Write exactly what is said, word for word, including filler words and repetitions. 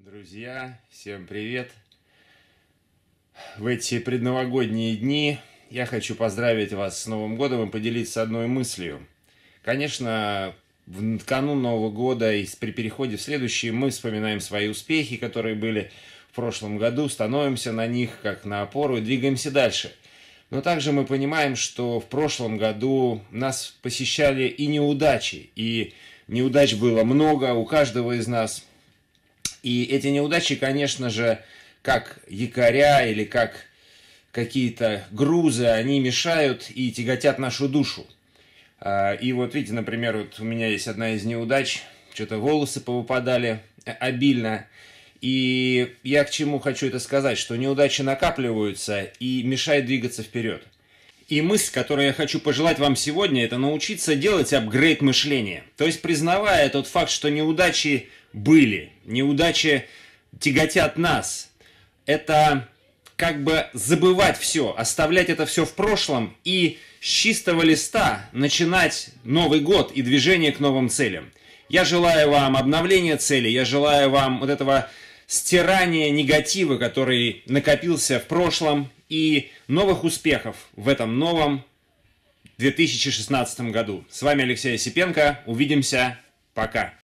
Друзья, всем привет! В эти предновогодние дни я хочу поздравить вас с Новым годом и поделиться одной мыслью. Конечно, в канун Нового года и при переходе в следующий мы вспоминаем свои успехи, которые были в прошлом году, становимся на них как на опору и двигаемся дальше. Но также мы понимаем, что в прошлом году нас посещали и неудачи, и неудач было много у каждого из нас. И эти неудачи, конечно же, как якоря или как какие-то грузы, они мешают и тяготят нашу душу. И вот видите, например, вот у меня есть одна из неудач, что-то волосы повыпадали обильно. И я к чему хочу это сказать, что неудачи накапливаются и мешают двигаться вперед. И мысль, которую я хочу пожелать вам сегодня, это научиться делать апгрейд мышления. То есть признавая тот факт, что неудачи были, неудачи тяготят нас. Это как бы забывать все, оставлять это все в прошлом и с чистого листа начинать Новый год и движение к новым целям. Я желаю вам обновления целей, я желаю вам вот этого стирания негатива, который накопился в прошлом, и новых успехов в этом новом две тысячи шестнадцатом году. С вами Алексей Осипенко. Увидимся. Пока.